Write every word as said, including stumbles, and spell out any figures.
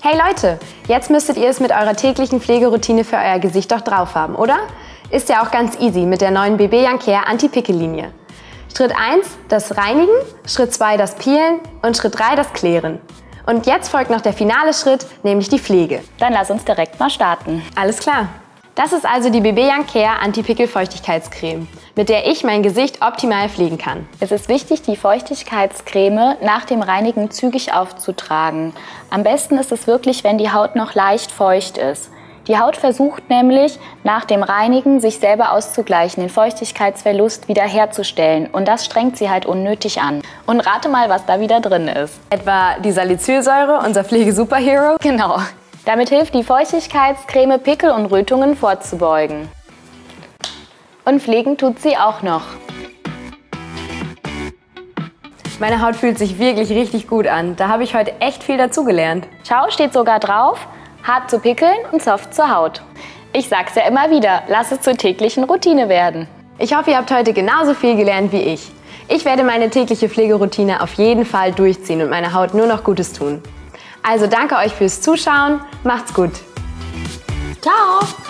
Hey Leute, jetzt müsstet ihr es mit eurer täglichen Pflegeroutine für euer Gesicht doch drauf haben, oder? Ist ja auch ganz easy mit der neuen B B Young Care Anti-Pickel-Linie. Schritt eins, das Reinigen, Schritt zwei, das Peelen und Schritt drei, das Klären. Und jetzt folgt noch der finale Schritt, nämlich die Pflege. Dann lass uns direkt mal starten. Alles klar. Das ist also die B B Young Care Anti-Pickel-Feuchtigkeitscreme, mit der ich mein Gesicht optimal pflegen kann. Es ist wichtig, die Feuchtigkeitscreme nach dem Reinigen zügig aufzutragen. Am besten ist es wirklich, wenn die Haut noch leicht feucht ist. Die Haut versucht nämlich, nach dem Reinigen sich selber auszugleichen, den Feuchtigkeitsverlust wiederherzustellen. Und das strengt sie halt unnötig an. Und rate mal, was da wieder drin ist. Etwa die Salicylsäure, unser Pflege-Superhero? Genau. Damit hilft die Feuchtigkeitscreme, Pickel und Rötungen vorzubeugen. Und pflegen tut sie auch noch. Meine Haut fühlt sich wirklich richtig gut an. Da habe ich heute echt viel dazugelernt. Schau, steht sogar drauf, hart zu Pickeln und soft zur Haut. Ich sag's ja immer wieder, lass es zur täglichen Routine werden. Ich hoffe, ihr habt heute genauso viel gelernt wie ich. Ich werde meine tägliche Pflegeroutine auf jeden Fall durchziehen und meiner Haut nur noch Gutes tun. Also danke euch fürs Zuschauen, macht's gut. Ciao!